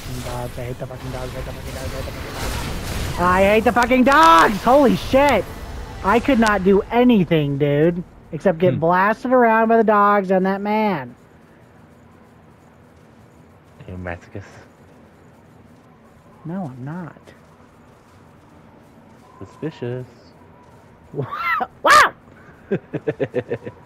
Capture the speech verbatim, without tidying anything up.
fucking dogs. I hate the fucking dogs. I hate the fucking dogs. I hate the fucking dogs. I hate the fucking dogs! Holy shit! I could not do anything, dude, except get Hmm. blasted around by the dogs and that man. You masochist. No, I'm not. Suspicious. Wow!